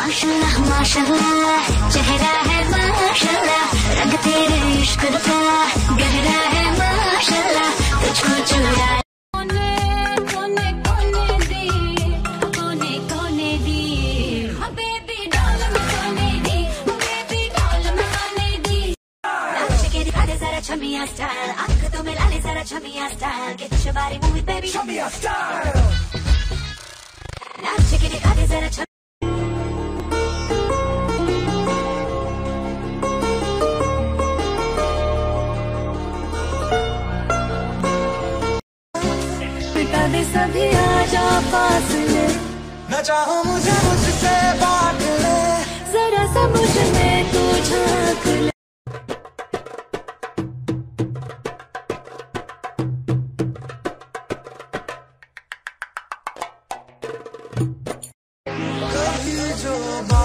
माशाल्लाह माशाल्लाह चेहरा है माशाल्लाह, रंग तेरे इश्क का गहरा है माशाल्लाह, तुझको चुरा Chamiya style, आँख तो मिला ले जरा Chamiya style, get your body moving baby Chamiya style, नाच के दिखा दे जरा मिटा दे सभी आजा पास ले, न चाहो मुझे मुझसे बांट ले, जरा सा मुझ में तू झांक ले। कभी जो